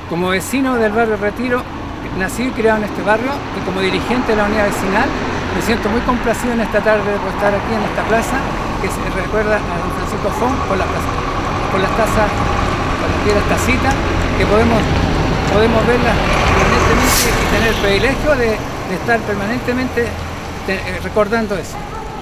Como vecino del barrio Retiro, nacido y criado en este barrio, y como dirigente de la unidad vecinal, me siento muy complacido en esta tarde de estar aquí en esta plaza, que se recuerda a don Francisco Font por las tazas, por las tacitas, que podemos verlas permanentemente y tener el privilegio de estar permanentemente recordando eso.